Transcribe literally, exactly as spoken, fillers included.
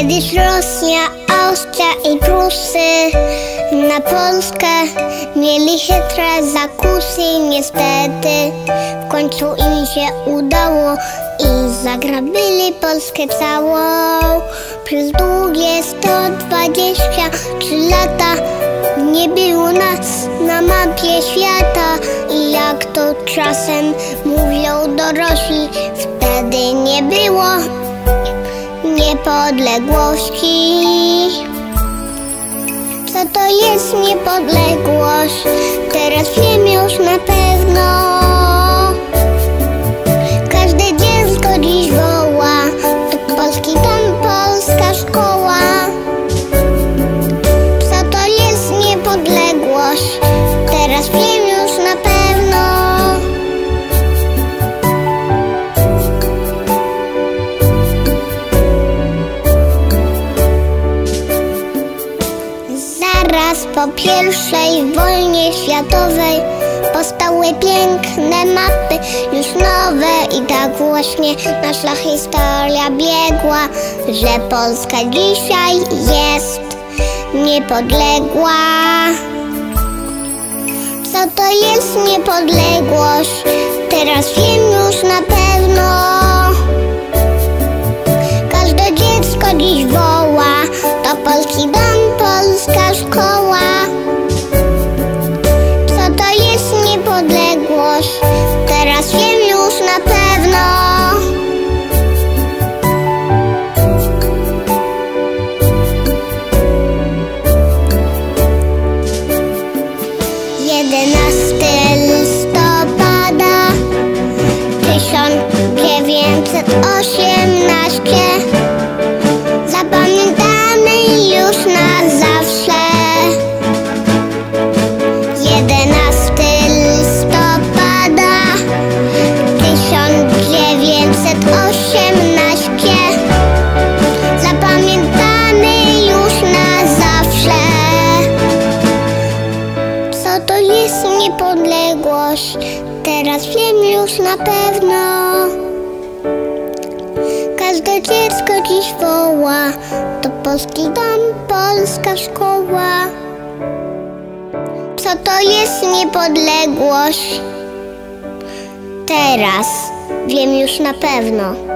Kiedyś Rosja, Austria i Prusy na Polskę mieli chytre zakusy. Niestety w końcu im się udało i zagrabili Polskę całą. Przez długie sto dwadzieścia trzy lata nie było nas na mapie świata. I jak to czasem mówią dorośli, wtedy nie było niepodległości. Co to jest niepodległość? Teraz wiem już na pewno. Każde dziecko dziś woła: to polski dom, polska szkoła. Co to jest niepodległość? Teraz wiem już na pewno. Zaraz po pierwszej wojnie światowej powstały piękne mapy, już nowe. I tak właśnie nasza historia biegła, że Polska dzisiaj jest niepodległa. Co to jest niepodległość? Teraz wiem już na pewno. Każde dziecko dziś woła: to polski dom, polska szkoła. Co to jest niepodległość? Teraz wiem już na pewno. jedenastego listopada tysiąc dziewięćset osiemnaście. Zapamiętamy już na zawsze. jedenastego listopada tysiąc dziewięćset osiemnaście. Zapamiętamy już na zawsze. Co to jest niepodległość? Teraz wiem już na pewno. Każde dziecko dziś woła: to polski dom, polska szkoła. Co to jest niepodległość? Teraz wiem już na pewno.